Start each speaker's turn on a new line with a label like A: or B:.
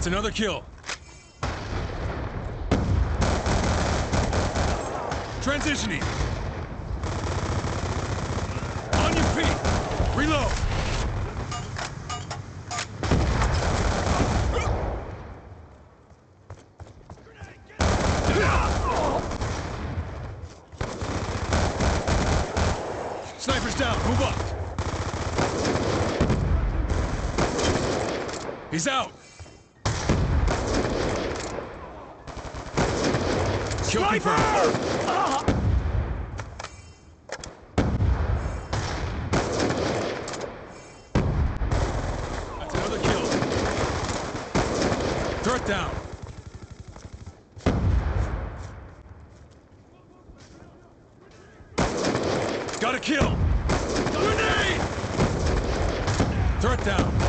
A: another kill. Transitioning. On your feet. Reload. Sniper's down. Move up. He's out. Kill confirmed. That's another kill. Threat down. Got a kill. Grenade! Threat down.